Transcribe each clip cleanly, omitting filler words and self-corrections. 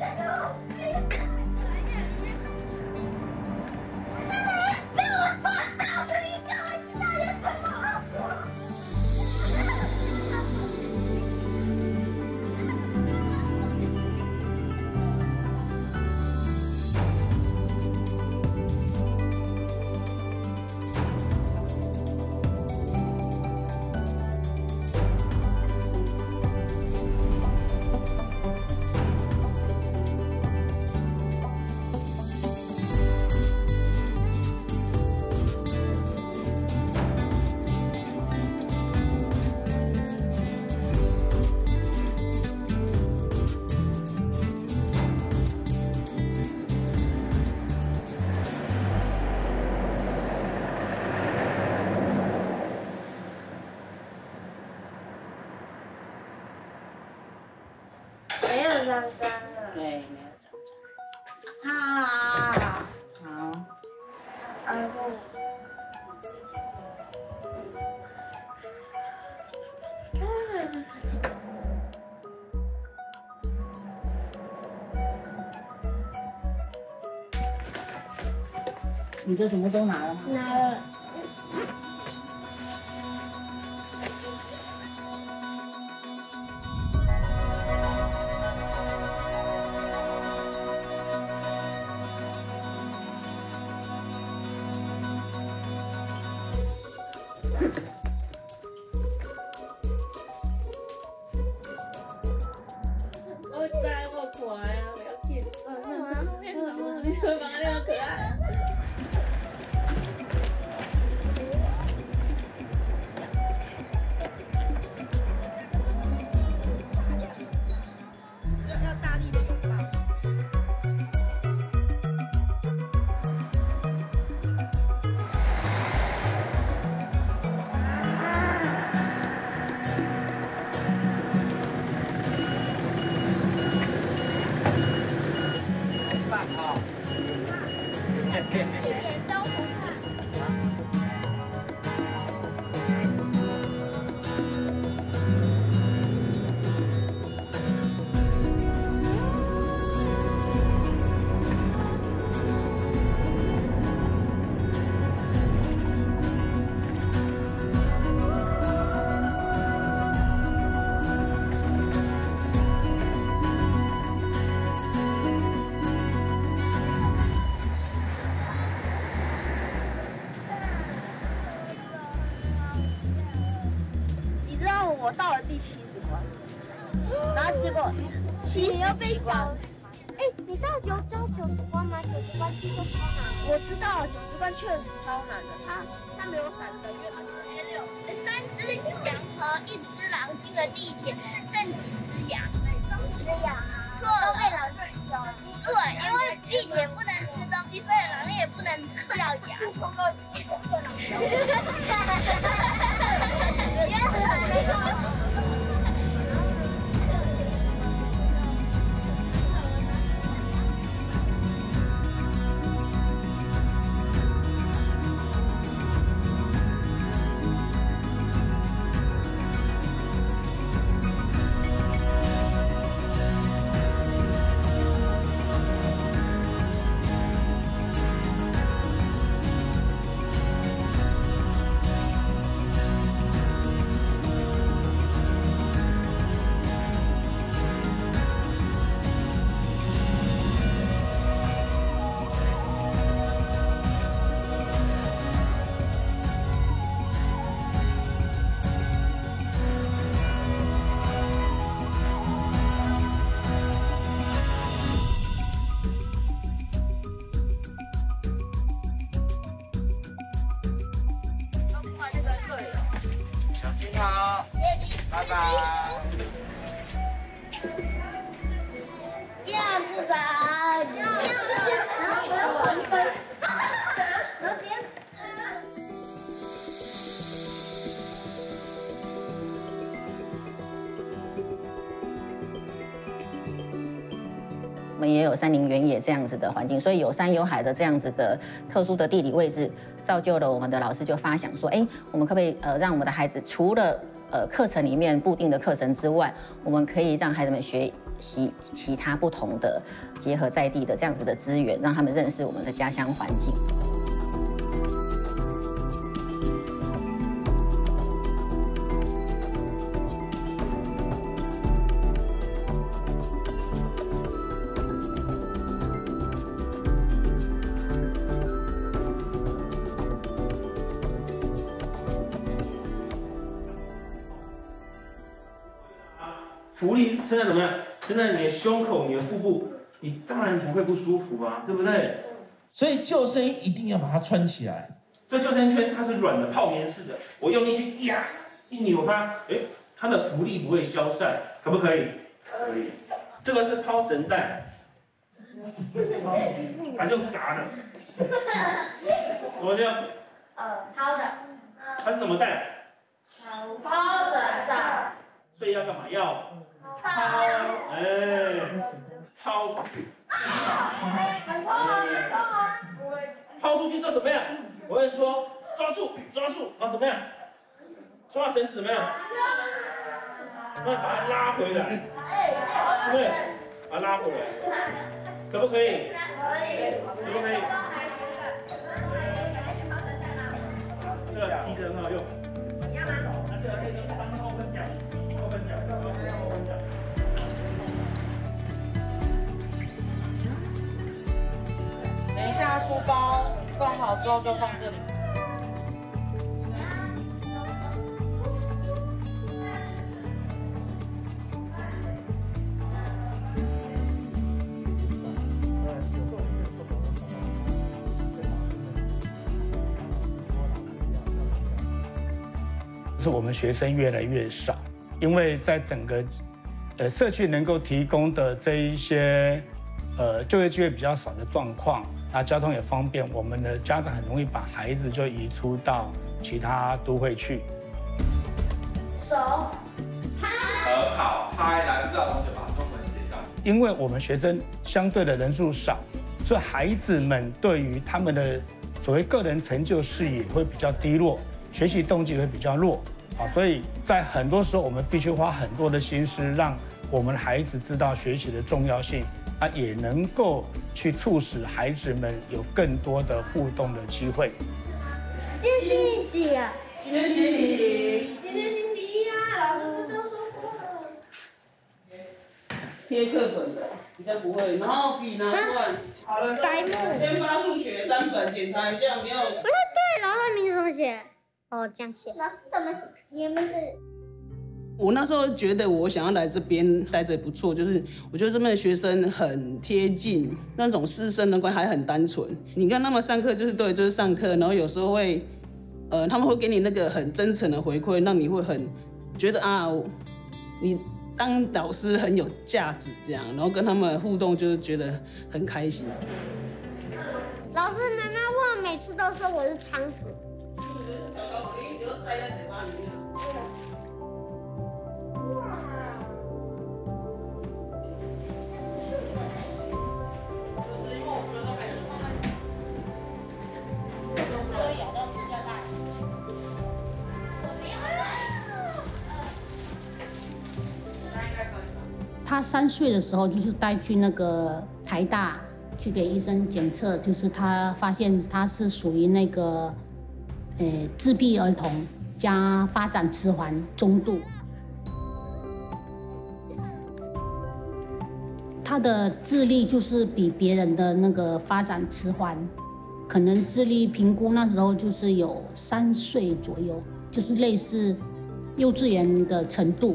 没有上山了。 对，没有上山。啊，好。 然后。 你这什么都拿了吗？ 拿了。 我在我可爱啊，我要骗你说把那个可爱。 我到了第70关，然后结果70几关。哎，你知道有90关吗？90关听说超难。我知道90关确实超难的，它没有闪灯，因为它是 3只羊和1只狼进了地铁，剩几只羊？只羊错了，都被狼吃了。对，因为地铁不能吃东西，所以狼也不能吃掉羊。 好，拜拜。 这样子吧，这样子，然后我要还分，然后点。 我们也有山林原野这样子的环境，所以有山有海的这样子的特殊的地理位置，造就了我们的老师就发想说，哎，我们可不可以让我们的孩子除了课程里面固定的课程之外，我们可以让孩子们学其他不同的结合在地的这样子的资源，让他们认识我们的家乡环境。 浮力撑在怎么样？撑在你的胸口、你的腹部，你当然不会不舒服啊，对不对？ 所以救生衣一定要把它穿起来。 这救生圈它是软的泡棉式的，我用力去压，一扭它，它的浮力不会消散，可不可以？可以。这个是抛绳带，还是用砸的？怎么叫？ 抛的。 它是什么带？ 抛绳带。 所以要干嘛？要抛，抛出去。抛出去之后怎么样？我会说抓住，然后怎么样？抓绳子怎么样？那把它拉回来，对不对？把它拉回来，可不可以？可不可以？这个梯子很好用。那这个可以当后分桨。 等一下，书包放好之后就放这里。 是我们学生越来越少，因为在整个社区能够提供的这一些就业机会比较少的状况，那交通也方便，我们的家长很容易把孩子就移出到其他都会去。 手拍， 和好拍，来不到同学把中文写上。 因为我们学生相对的人数少，所以孩子们对于他们的所谓个人成就视野会比较低落，学习动机会比较弱。所以在很多时候，我们必须花很多的心思，让我们的孩子知道学习的重要性，也能够去促使孩子们有更多的互动的机会。 今天星期几啊？ 今天星期几？ 今天星期一啊，老师不都说过了？ 贴课本的比较不会，然后笔拿出来。好了，先发数学3本，检查一下没有。 不对，老师名字怎么写？哦，这样写。老师怎么写？你的名字？ 我那时候觉得我想要来这边待着不错，就是我觉得这边的学生很贴近，那种师生的关系还很单纯。你看他们上课就是对，就是上课，然后有时候会，他们会给你那个很真诚的回馈，让你会很觉得啊，你当老师很有价值这样，然后跟他们互动就是觉得很开心。 老师，妈妈问，每次都说我是仓鼠。 你就塞在嘴巴里面。 他3岁的时候，就是带去那个台大去给医生检测，就是他发现他是属于那个，自闭儿童加发展迟缓中度。他的智力就是比别人的那个发展迟缓，可能智力评估那时候就是有3岁左右，就是类似幼稚园的程度。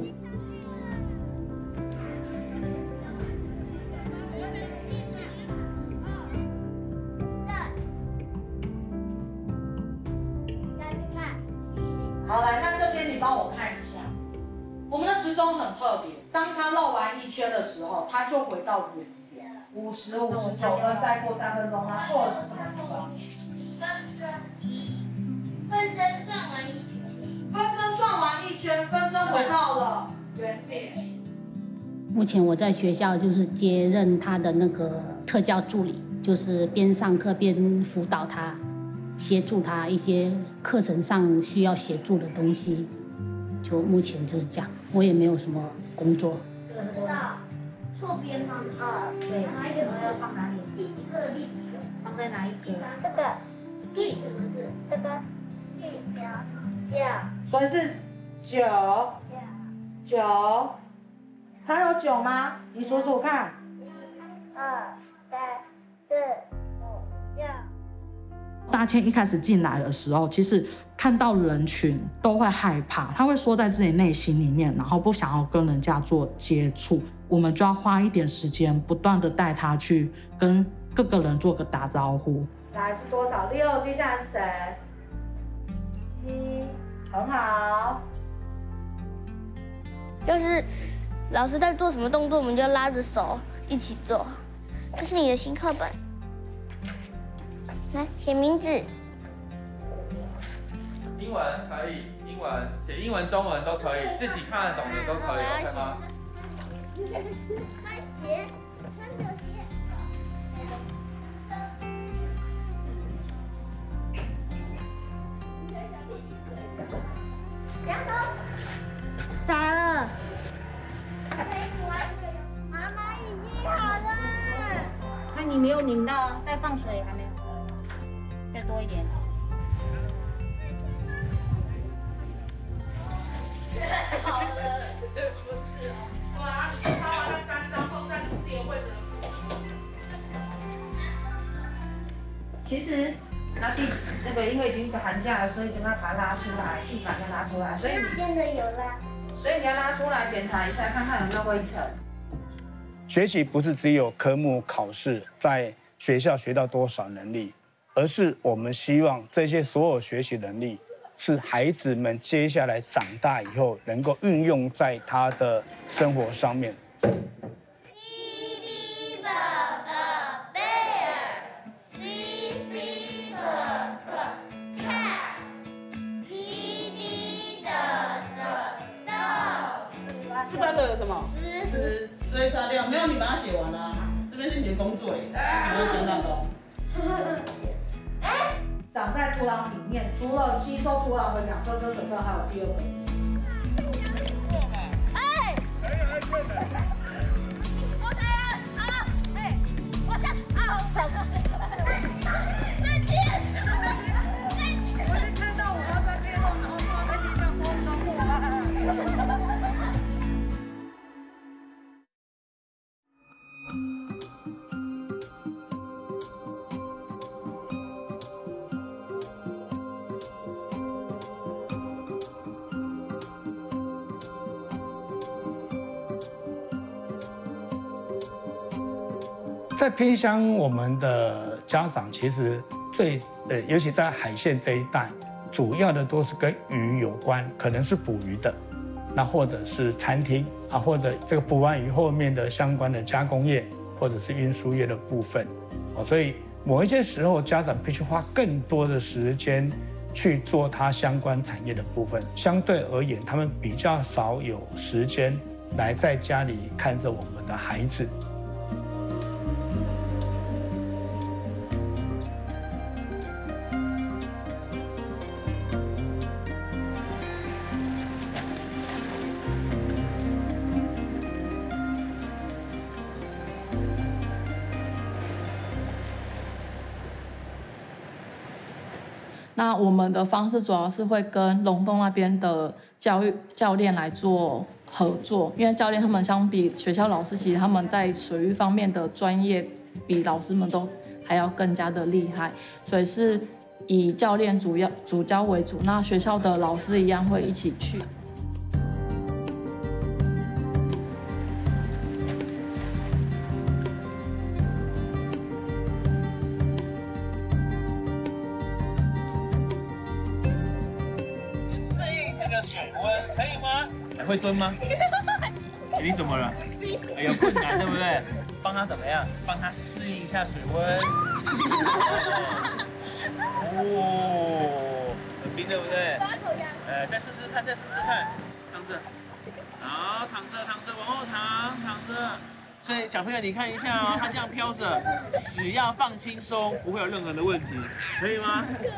好，来，那这边你帮我看一下，我们的时钟很特别，当它绕完1圈的时候，它就回到原点，50、59分，再过3分钟，它做的是什么地方？ 分针转完1圈。 分针转完1圈，分针回到了原点。 目前我在学校就是接任他的那个特教助理，就是边上课边辅导他。协助他一些课程上需要协助的东西，就目前就是这样。我也没有什么工作。 错边吗？ 对，哪一个要放哪里？ 第几个例子？ 放在哪一格？ 这个第什么字？这个第呀。 所以是9，它有9吗？你数数看。 2、3、4、5、6。 大千一开始进来的时候，其实看到人群都会害怕，他会缩在自己内心里面，然后不想要跟人家做接触。我们就要花一点时间，不断的带他去跟各个人做个打招呼。来是多少？6，接下来是谁？1，很好。 要是老师在做什么动作，我们就拉着手一起做。这是你的新课本，来写名字。 英文可以，英文写英文、中文都可以，自己看得懂的都可以 ，OK 吗？ 开写，穿着写。两手。咋了？妈妈已经好了。 那你没有拧到，再放水还没有，再多一点。 好了，不是哦。哇，你抄完那3张放在你自己的位置。 其实那个因为已经寒假了，所以就要把它拉出来，地板要拉出来，所以真的有啦。 所以你要拉出来检查一下，看看有没有灰尘。 学习不是只有科目考试，在学校学到多少能力，而是我们希望这些所有学习能力是孩子们接下来长大以后能够运用在他的生活上面。 是班的什么？诗，所以擦掉。没有，你把它写完了。这边是你的工作耶，你要讲那个。 长在土壤里面，除了吸收土壤的养分跟水分，还有第2个。 往下，走。再见。我就看到我要在背后，然后突然在地上说等我啊。 在偏乡，我们的家长其实尤其在海线这一带，主要的都是跟鱼有关，可能是捕鱼的，那或者是餐厅啊，或者这个捕完鱼后面的相关的加工业，或者是运输业的部分，所以某一些时候家长必须花更多的时间去做它相关产业的部分，相对而言，他们比较少有时间来在家里看着我们的孩子。 那我们的方式主要是会跟龙洞那边的教练来做合作，因为教练他们相比学校老师，其实他们在水域方面的专业比老师们都还要更加的厉害，所以是以教练主教为主，那学校的老师一样会一起去。 可以吗？会蹲吗？你怎么了？有困难对不对？帮他怎么样？帮他适应一下水温。哦，很冰对不对？再试试看，再试试看。躺着，好，躺着，往后躺着。所以小朋友，你看一下哦，他这样飘着，只要放轻松，不会有任何的问题，可以吗？可以。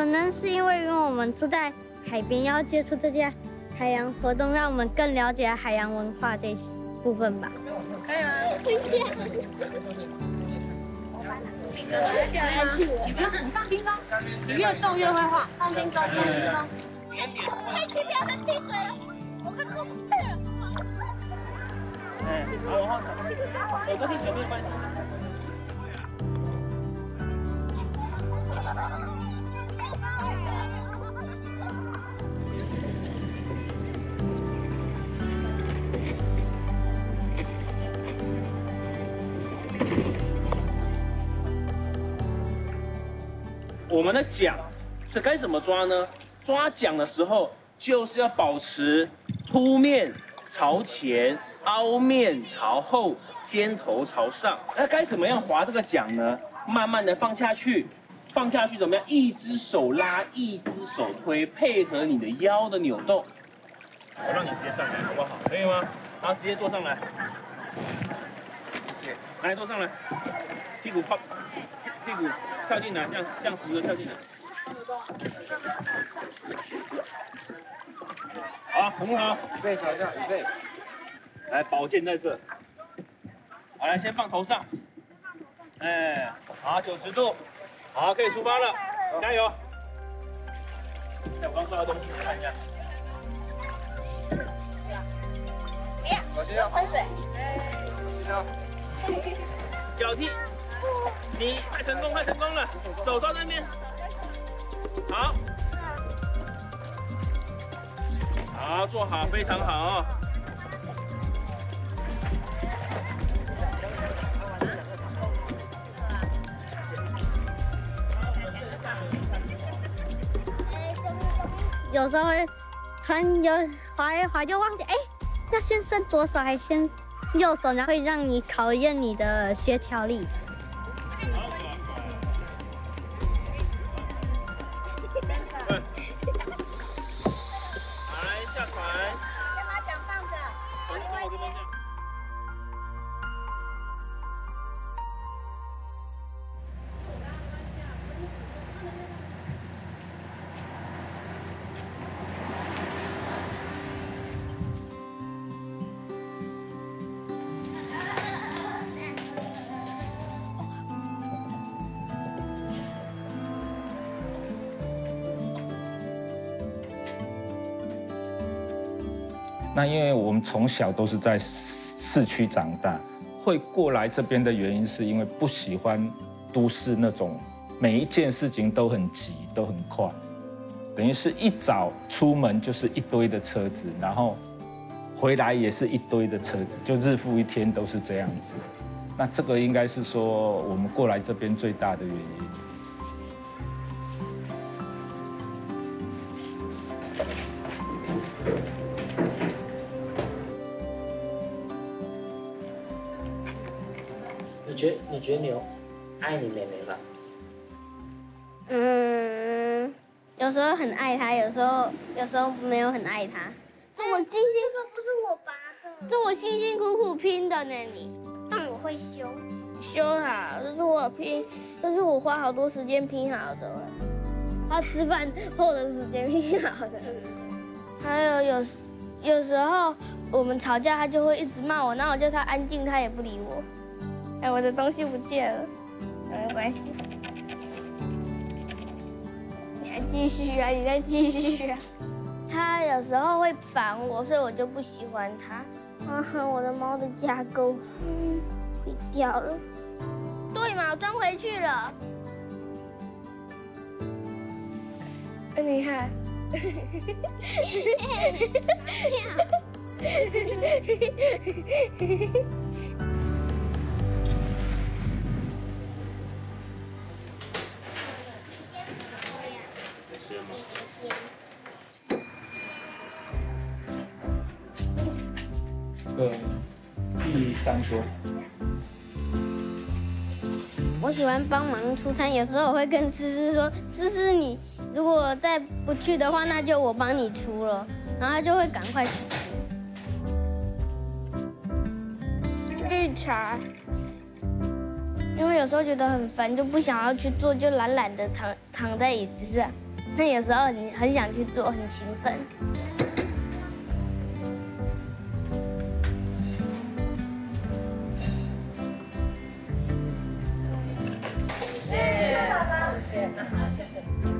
能是因为我们住在海边，要接触这些海洋活动，让我们更了解海洋文化这部分吧。 可以吗？ 你不用，你放轻松，你越动越会画，放轻松，放轻松。 太轻，不要再滴水了，我快过不去了。 哎，好，往后走，我跟你水没有关系。我们的桨是该怎么抓呢？抓桨的时候就是要保持凸面朝前，凹面朝后，尖头朝上。那该怎么样划这个桨呢？慢慢的放下去，放下去怎么样？一只手拉，一只手推，配合你的腰的扭动。我让你直接上来，好不好？可以吗？好，直接坐上来。谢谢。来，坐上来，屁股靠，屁股跳进来，这样扶着跳进来。好，很好。预备，小将，预备。来，宝剑在这。好，来，先放头上。哎，好，90度。好，可以出发了，加油。我刚抓的东西，你看一下。 小心啊！喷水。 脚踢。你快成功，快成功了！手抓那边。好。好，做好，非常好。 有时候会滑一滑就忘记，要先伸左手还先右手，然后会让你考验你的协调力。 来下船， 先把桨放着， 从我这边这样。 那因为我们从小都是在市区长大，会过来这边的原因是因为不喜欢都市那种每一件事情都很急、都很快，等于是一早出门就是一堆的车子，然后回来也是一堆的车子，就日复一天都是这样子。那这个应该是说我们过来这边最大的原因。 你觉得你有爱你妹妹吗？ 有时候很爱她，有时候没有很爱她。 这我辛辛，这个不是我拔的，这我辛辛苦苦拼的呢，你。但我会修好，这是我拼，这是我花好多时间拼好的，花吃饭后的时间拼好的。还有时候我们吵架，他就会一直骂我，然后我叫他安静，他也不理我。我的东西不见了，没关系。你还继续啊，你再继续啊。他有时候会烦我，所以我就不喜欢他。我的猫的架构被掉了。对嘛，我装回去了。你看。 第3桌。 我喜欢帮忙出餐，有时候我会跟思思说：“思思，你如果再不去的话，那就我帮你出了。”然后他就会赶快去出。绿茶，因为有时候觉得很烦，就不想要去做，就懒懒的躺在椅子上。 那有时候很想去做，很勤奋。 谢谢，谢谢。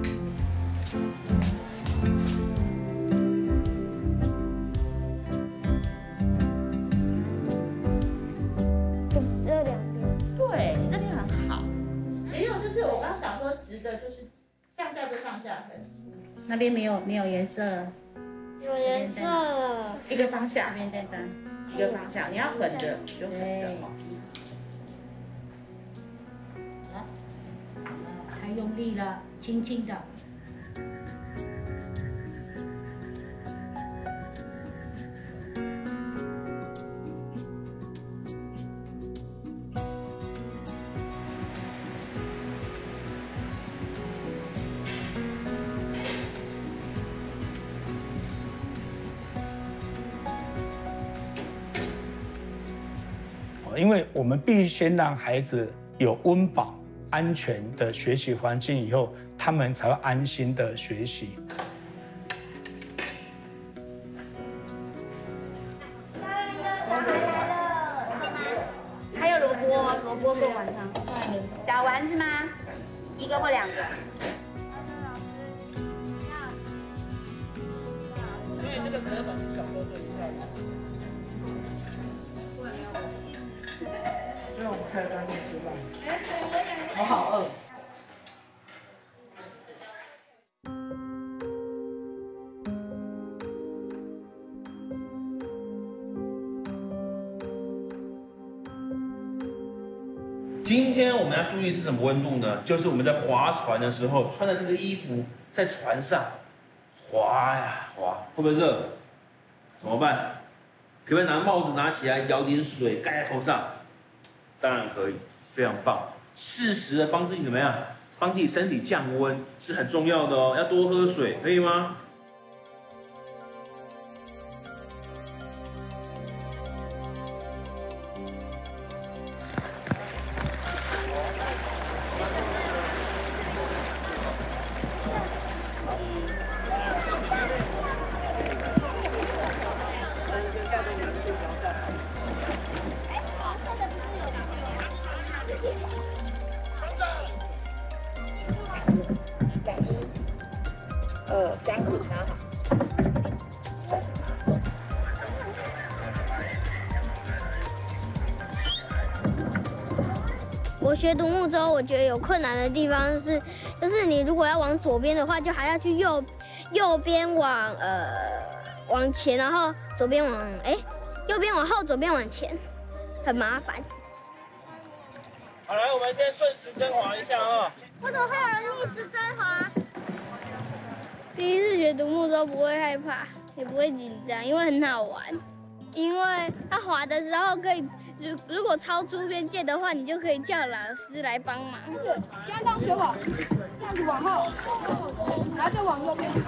这两边。 对，那边很好。没有，就是我刚刚想说直的，就是上下就上下分。那边没有颜色。 有颜色了。 一个方向，边这张，一个方向，你要横着就横着。 太用力了，轻轻的。 因为我们必须先让孩子有温饱、安全的学习环境，以后他们才会安心的学习。 还有萝卜做晚餐。小丸子吗？一个或两个？ 所以这个折板小时候就一样。因为我们开单面吃饭，我好饿。 今天我们要注意是什么温度呢？就是我们在划船的时候穿的这个衣服，在船上划呀划，会不会热？怎么办？可不可以拿帽子拿起来，舀点水盖在头上？当然可以，非常棒。适时的帮自己怎么样？帮自己身体降温是很重要的哦，要多喝水，可以吗？ 这样子刚好。 我学独木舟，我觉得有困难的地方是，就是你如果要往左边的话，就还要去右边往前，然后左边往右边往后，左边往前，很麻烦。 好，来，我们先顺时针划一下啊。 为什么会有人逆时针滑？第一次学独木舟不会害怕，也不会紧张，因为很好玩。因为它滑的时候可以，如果超出边界的话，你就可以叫老师来帮忙。 这样当学我，这样子往后，然后就往右边。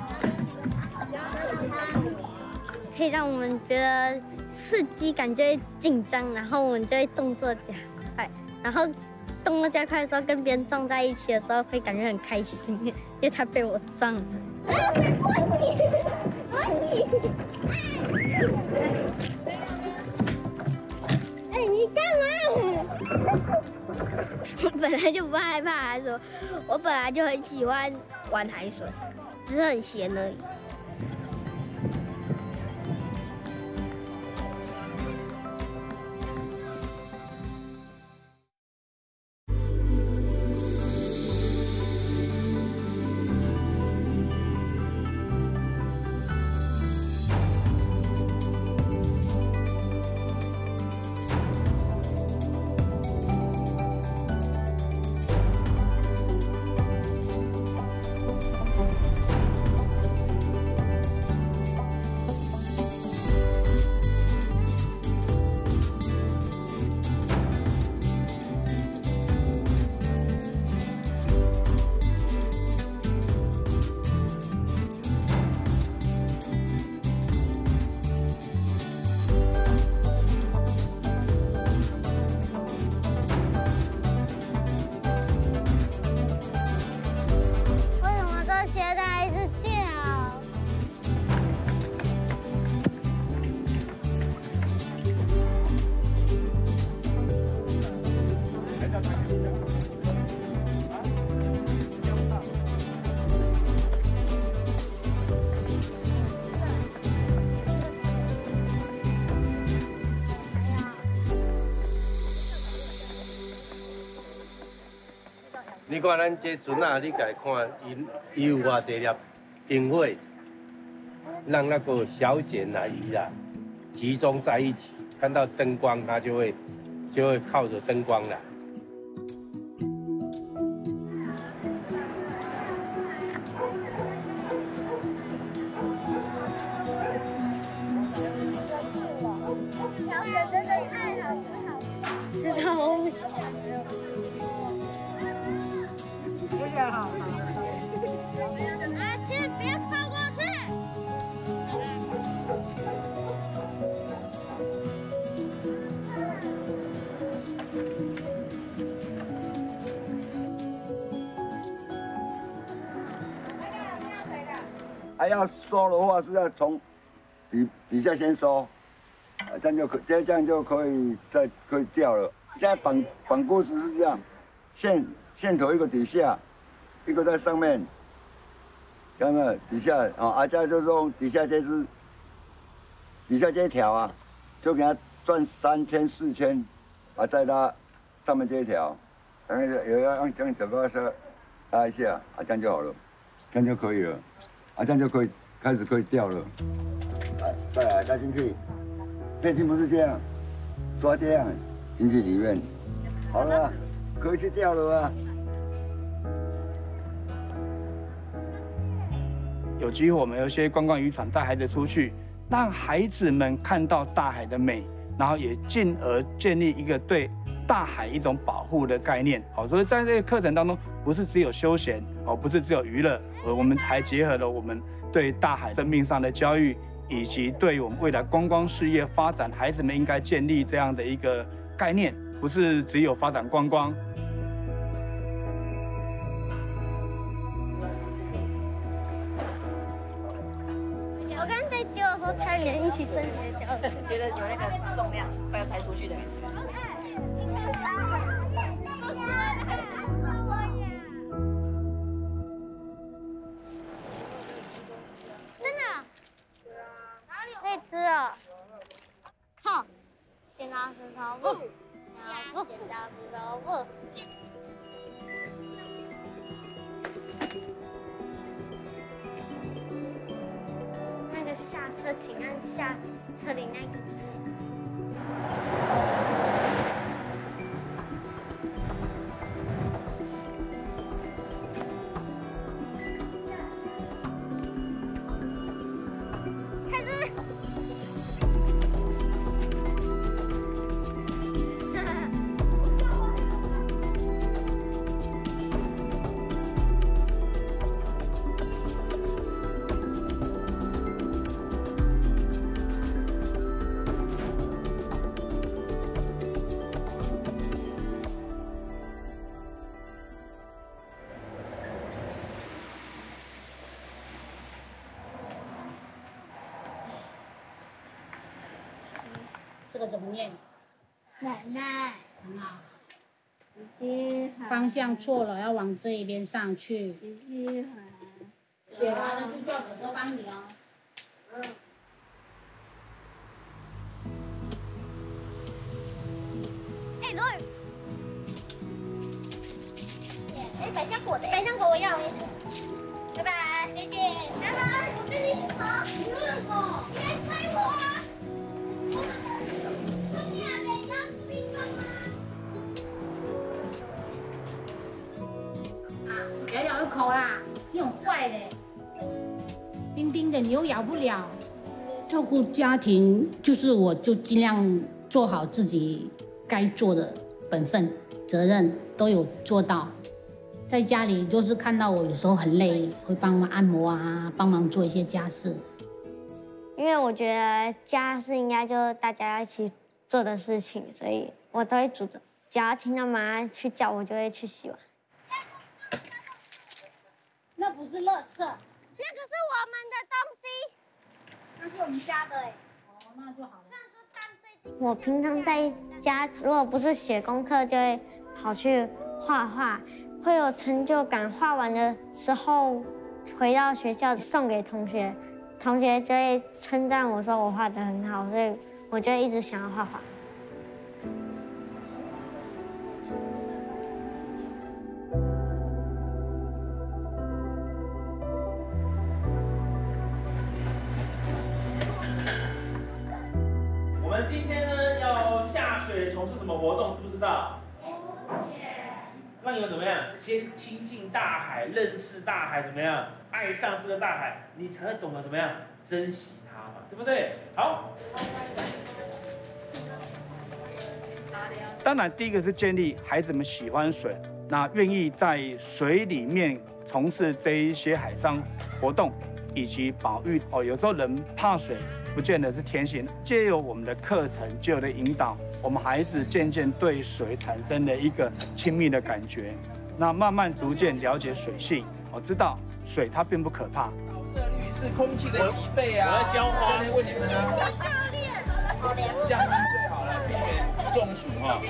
可以让我们觉得刺激，感觉紧张，然后我们就会动作加快，然后动作加快的时候跟别人撞在一起的时候，会感觉很开心，因为他被我撞了。哎，你干嘛？我本来就不害怕海水，我本来就很喜欢玩海水，只是很闲而已。 你看咱这船啊，你家看，伊有偌济粒灯火，让那个小茧啊鱼啊集中在一起，看到灯光，它就会靠着灯光来。 小雪真的太好吃好吃，知道我不喜欢。 谢谢哈。 啊，请别靠过去。 还要收的话是要从底下先收，这样就可以钓了。现在绑钩子是这样，线头一个底下，一个在上面，这样的底下啊，这样就是用底下这只，底下这一条啊，就给它转3圈4圈，再拉上面这一条，然后也要用这样整个是拉一下，这样就好了，这样就可以了，这样就可以开始钓了。再来拉进去，内径不是这样，抓这样进去里面，好了，可以去钓了啊。 有机会，我们有一些观光渔船带孩子出去，让孩子们看到大海的美，然后也进而建立一个对大海一种保护的概念。好，所以在这个课程当中，不是只有休闲，不是只有娱乐，我们还结合了我们对大海生命上的教育，以及对我们未来观光事业发展，孩子们应该建立这样的一个概念，不是只有发展观光。 我刚刚在丢的时候，差点一起升级掉了。 觉得有那个重量快要猜出去的。 真的？可以吃了。好，剪刀石头布，剪刀石头布。那个下车，请按下车铃那个字。开始。 这个怎么念？ 奶奶。 很好。方向错了，要往这一边上去。写完了就叫哥哥帮你哦。 哎，罗宇。哎，百香果，百香果我要。拜拜，再见。拜拜，我跟你好。你为什么？你来追我啊！ 不要咬一口啦，你很坏嘞！冰冰的，你又咬不了。照顾家庭，我就尽量做好自己该做的本分、责任都有做到。在家里就是看到我有时候很累，会帮忙按摩啊，帮忙做一些家事。 因为我觉得家事应该就是大家一起做的事情，所以我都会主动。只要听到妈去叫，我就会去洗碗。 那不是垃圾， 那个是我们的东西，那是我们家的哎。 哦，那就好了。 我平常在家，如果不是写功课，就会跑去画画，会有成就感。画完的时候，回到学校送给同学，同学就会称赞我说我画得很好，所以我就一直想要画画。 们今天呢要下水从事什么活动？知不知道？让你们怎么样？先亲近大海，认识大海，怎么样？爱上这个大海，你才会懂得怎么样珍惜它嘛，对不对？好。 当然，第一个是建立孩子们喜欢水，那愿意在水里面从事这一些海上活动以及保育。有时候人怕水，不见得是天性。借由我们的课程，借由的引导，我们孩子渐渐对水产生了一个亲密的感觉。那慢慢逐渐了解水性，知道水它并不可怕。 色率是空气的几倍啊！我要浇花。教练问你们呢？这样最好了，避免中暑哈。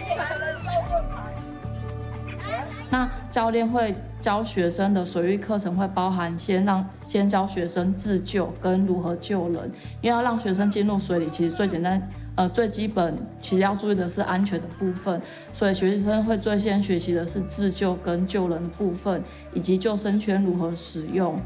那教练会教学生的水域课程会包含先教学生自救跟如何救人，因为要让学生进入水里，其实最简单，最基本，其实要注意的是安全的部分，所以学生会最先学习的是自救跟救人的部分，以及救生圈如何使用。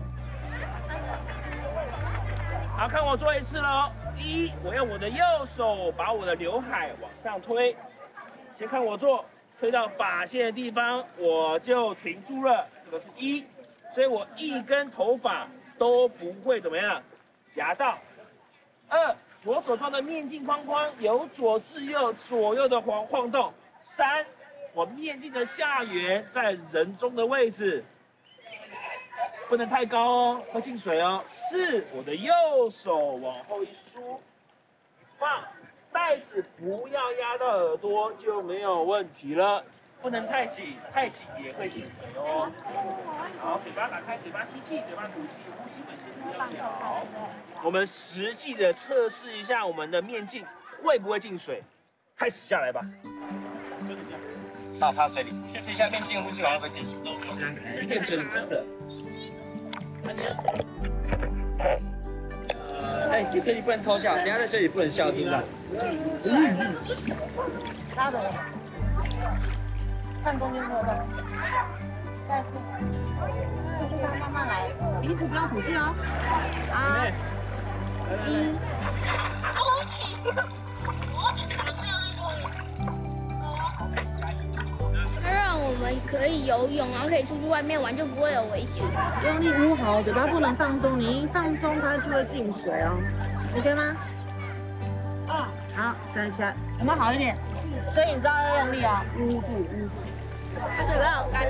好，看我做一次喽。第一，我用我的右手把我的刘海往上推，先看我做。推到发线的地方，我就停住了，这个是1，所以我一根头发都不会怎么样夹到。2，左手中的面镜框框由左至右左右的晃动。3，我面镜的下缘在人中的位置，不能太高哦，会进水哦。4，我的右手往后一梳，放。袋子不要压到耳朵就没有问题了，不能太紧，太紧也会进水哦。好，嘴巴打开，嘴巴吸气，嘴巴吐气，呼吸本先不要咬。我们实际的测试一下我们的面镜会不会进水，开始下来吧。 到趴水里，试一下面镜呼吸完会不会进水？面水拿着。哎，在水里不能偷笑，等下在水里不能笑，听到？ 拉的，看中间这个洞，再次，就是它慢慢来，鼻子不要吐气哦。啊，1， 对不起，我只尝到它让我们可以游泳，然后可以出去外面玩，就不会有危险。 用力捂好，嘴巴不能放松，你一放松它就会进水哦。OK 吗？好，再下，有没有好一点？所以你知道要用力啊，捂住，捂住。 他嘴巴好干。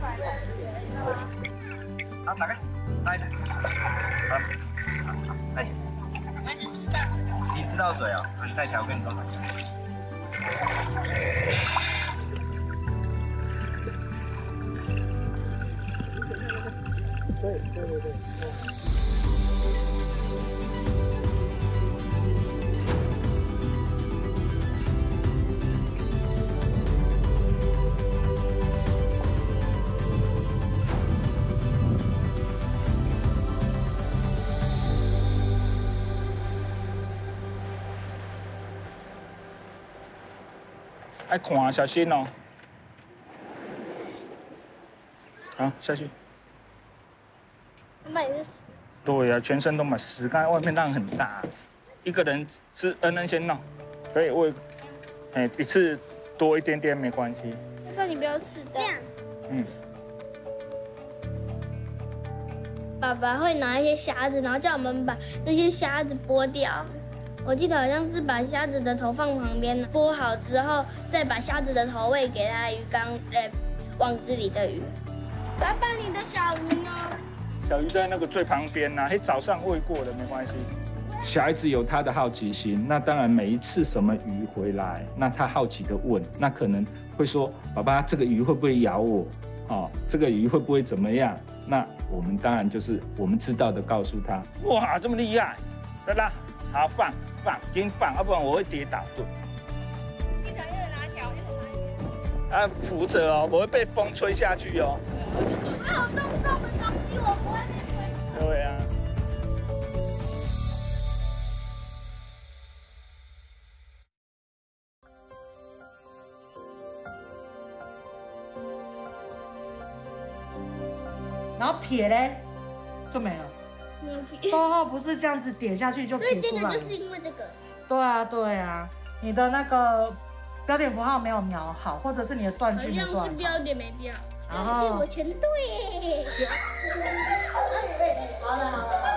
好，打开，来，好，来，你知道水啊？你带条跟走。对。 爱看，小心哦。好，下去。 满是屎。 对呀，全身都满湿，刚才外面浪很大，一个人是恩先弄，可以喂，一次多一点点没关系。 那你不要试的。这样。爸爸会拿一些虾子，然后叫我们把那些虾子剥掉。我记得好像是把虾子的头放旁边，剥好之后再把虾子的头喂给它鱼缸，网子里的鱼。爸爸，你的小鱼呢？ 小鱼在那个最旁边呐，早上喂过的没关系。小孩子有他的好奇心，那当然每一次什么鱼回来，那他好奇的问，那可能会说：“爸爸，这个鱼会不会咬我？哦，这个鱼会不会怎么样？”那我们当然就是我们知道的告诉他。哇，这么厉害！再拉，好放，紧放，要不然我会跌倒。对。 一条拿条，一条拿。 扶着哦，我会被风吹下去哦。 那有重重的东西，我不会被吹。 对啊。 然后撇嘞，就没了。 没有撇。 逗号不是这样子点下去就撇出来了。 所以这个就是因为这个。 对啊，对啊。 你的那个标点符号没有描好，或者是你的断句没断好。 好像是标点没标。 然后我全对耶。 好的。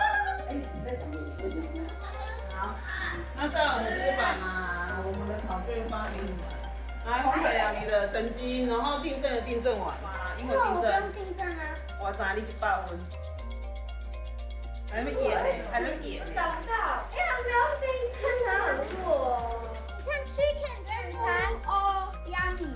好，那再我们就是把我们的考卷发给你们。来，洪小阳，你的成绩，然后订正的订正完嘛，英文订正。 我不用订正啊。 我查你100分。还没演呢，还没演。 找不到。哎呀，不用订正啊，好弱。你看 chicken 正餐哦 ，yummy。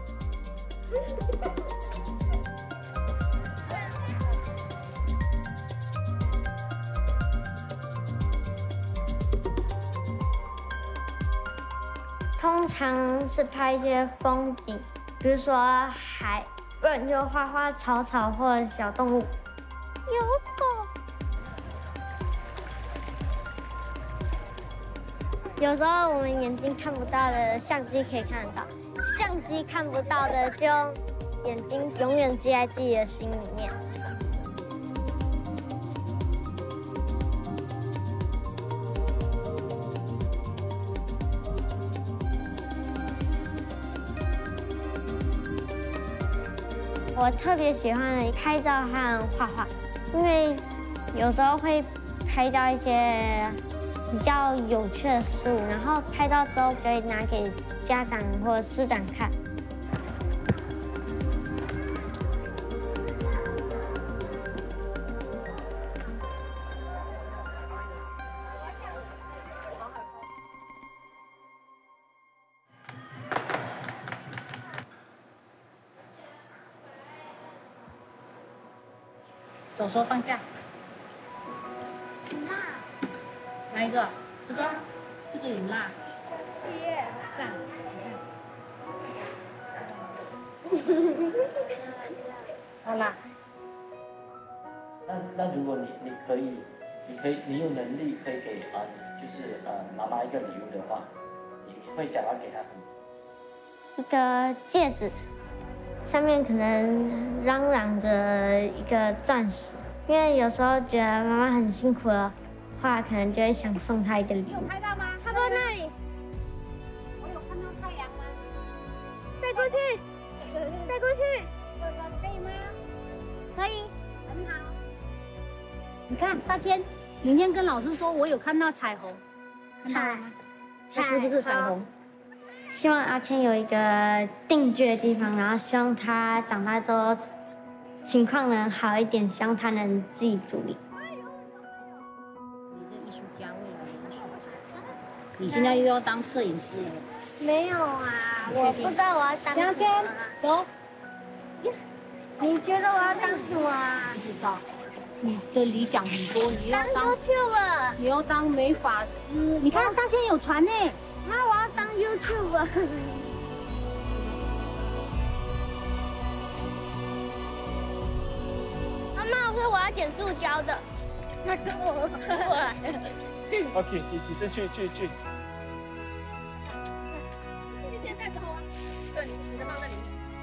通常是拍一些风景，比如说海，不然就花花草草或者小动物。有狗。有时候我们眼睛看不到的，相机可以看得到；相机看不到的，就用眼睛永远记在自己的心里面。我特别喜欢拍照和画画，因为有时候会拍到一些比较有趣的事物，然后拍到之后就会拿给家长或师长看。 手手放下。哪一个？这个？这个有辣。赞。好辣。 那如果你有能力可以给就是妈妈一个礼物的话，你会想要给她什么？ 一个戒指。上面可能嚷嚷着一个钻石，因为有时候觉得妈妈很辛苦的话，可能就会想送她一个礼物。有拍到吗？差不多那里。我有看到太阳吗？带过去，带过去。可以吗？可以，很好。 你看，大千，明天跟老师说，我有看到彩虹，看到了吗？这是不是彩虹？ 希望阿谦有一个定居的地方，然后希望他长大之后情况能好一点，希望他能自己独立。 你这艺术家，未来的艺术家，你现在又要当摄影师了？ 没有啊，我不知道我要当什么。阿谦，走。你觉得我要当什么啊？ 不知道。你的理想很多，你要当 YouTuber， 你要当美发师。你看大千有船呢。 那我要当 YouTuber。妈妈，我说我要捡塑胶的。那跟我过来。 OK， 你去。 你现在带走啊？对，你再放那里。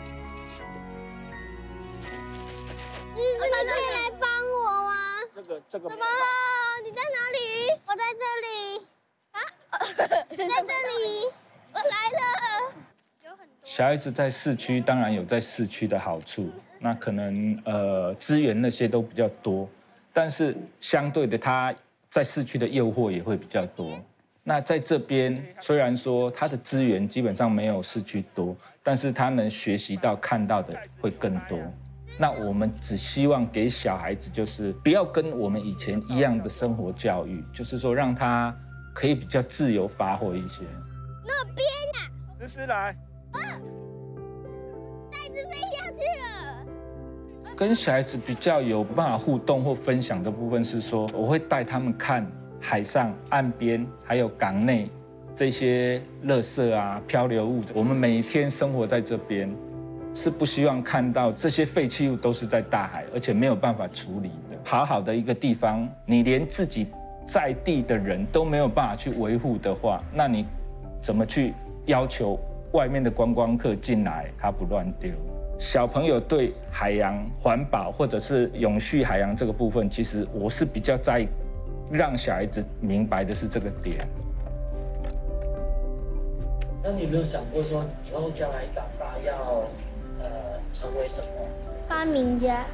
你可以来帮我吗？ 这个。 什么？你在哪里？我在这里。在这里，我来了。 小孩子在市区当然有在市区的好处，那可能资源那些都比较多，但是相对的他在市区的诱惑也会比较多。那在这边虽然说他的资源基本上没有市区多，但是他能学习到看到的会更多。那我们只希望给小孩子就是不要跟我们以前一样的生活教育，就是说让他可以比较自由发挥一些。 那边啊， 思思来。 袋子飞下去了。 跟小孩子比较有办法互动或分享的部分是说，我会带他们看海上、岸边还有港内这些垃圾啊、漂流物。我们每一天生活在这边，是不希望看到这些废弃物都是在大海，而且没有办法处理的。好好的一个地方，你连自己在地的人都没有办法去维护的话，那你怎么去要求外面的观光客进来他不乱丢？小朋友对海洋环保或者是永续海洋这个部分，其实我是比较在意让小孩子明白的是这个点。 那你有没有想过说，以后将来长大要成为什么？ 发明家。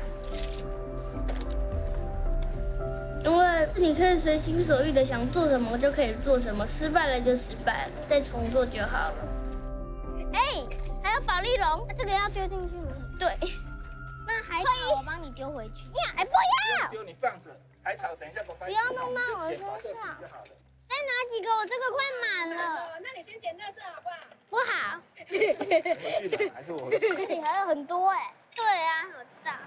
因为你可以随心所欲的想做什么就可以做什么，失败了就失败了，再重做就好了。 哎，还有保利龙，这个要丢进去吗？ 对。 那海草我帮你丢回去。呀，哎，不要！ 丢你放着，海草等一下不要弄到我身上。再拿几个，我这个快满了。 那你先捡垃圾好不好？ 不好。 我去拿，还是我？ 这里还有很多哎。对啊，我知道。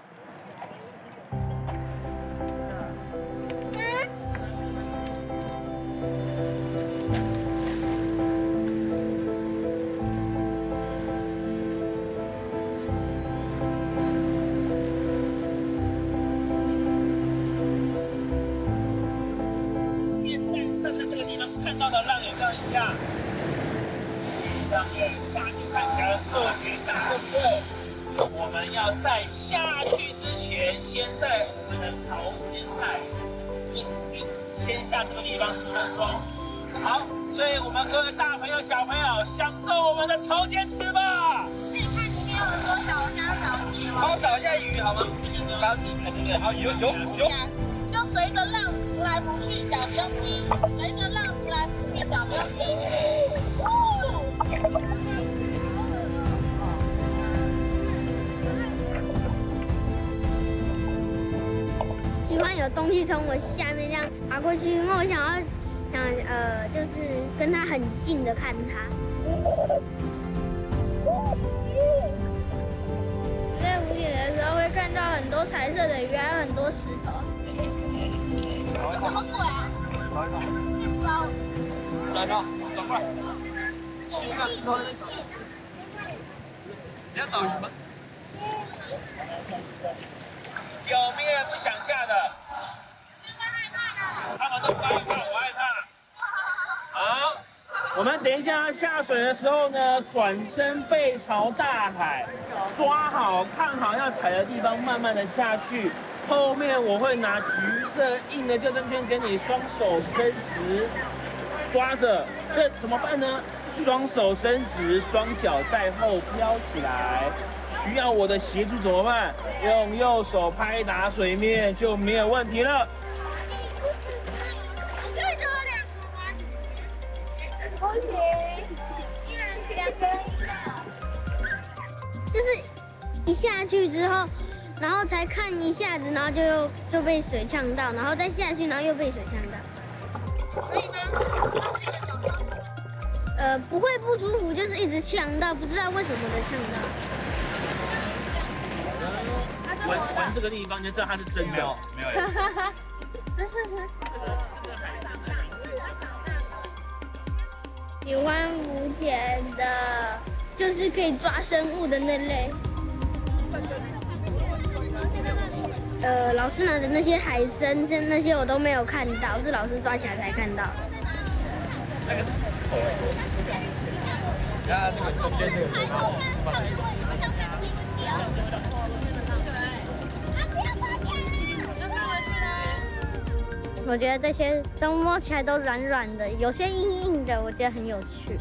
看到的浪有没有一样？上面下去看起来特别大，对不对？我们要在下去之前，先在我们的潮间带先下这个地方10分钟。好，所以我们各位大朋友、小朋友，享受我们的潮间吃吧。 自己看里面有很多小虾、小蟹吗？ 帮我找一下鱼好吗？刚你看对不对？好，有。 就随着浪浮来浮去，小不要停；随着浪浮来浮去，小不要停。喜欢有东西从我下面这样爬过去，因为我想就是跟它很近的看它。在湖底的时候会看到很多彩色的鱼，还有很多石头。怎么鬼啊？面包。 来吧，走过来。去那个石头那边找。你要找什么？有没有人不想下的？他们都不害怕，我害怕。好，我们等一下下水的时候呢，转身背朝大海，抓好看好要踩的地方，慢慢的下去。后面我会拿橘色硬的救生圈给你，双手伸直，抓着。这怎么办呢？双手伸直，双脚在后飘起来。需要我的协助怎么办？用右手拍打水面就没有问题了。 你可以给我2个吗？不行，2个人1个。就是一下去之后，然后才看一下子，然后就被水呛到，然后再下去，然后又被水呛到。可以吗？不会不舒服，就是一直呛到，不知道为什么的呛到。 闻这个地方就知道它是真的。 喜欢浮潜的，就是可以抓生物的那类。老师拿的那些海参，那些我都没有看到，是老师抓起来才看到。 那个是石头哎。这个中间这个地方是石头。 我觉得这些生物摸起来都软软的，有些硬硬的，我觉得很有趣。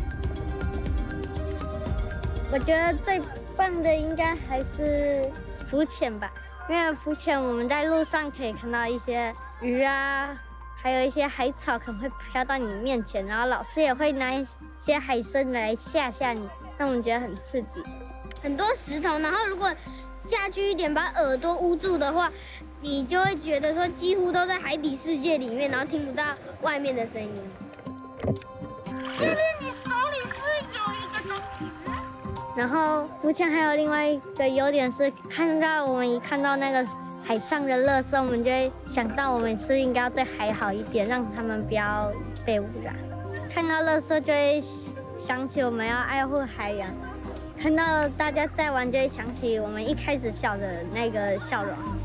我觉得最棒的应该还是浮潜吧，因为浮潜我们在路上可以看到一些鱼啊，还有一些海草可能会飘到你面前，然后老师也会拿一些海参来吓你，让我们觉得很刺激。很多石头，然后如果下去一点把耳朵捂住的话，你就会觉得说几乎都在海底世界里面，然后听不到外面的声音。 这边你手里是有一个东西。 然后浮潜还有另外一个优点是，我们一看到那个海上的垃圾，我们就会想到我们是应该要对海好一点，让他们不要被污染。看到垃圾就会想起我们要爱护海洋，看到大家在玩就会想起我们一开始笑的那个笑容。